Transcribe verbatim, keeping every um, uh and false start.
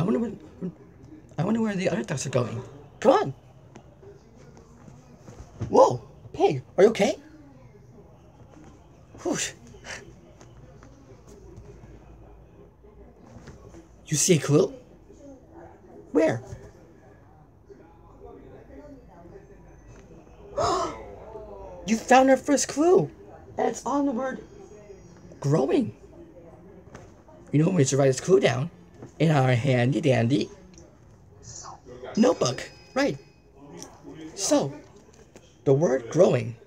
wonder where, I wonder where the other ducks are going. Come on. Whoa, Pig, are you okay? Whoosh. You see a clue? Where? You found our first clue! And it's on the word growing. You know, we should write this clue down in our handy dandy notebook. Right. So, the word growing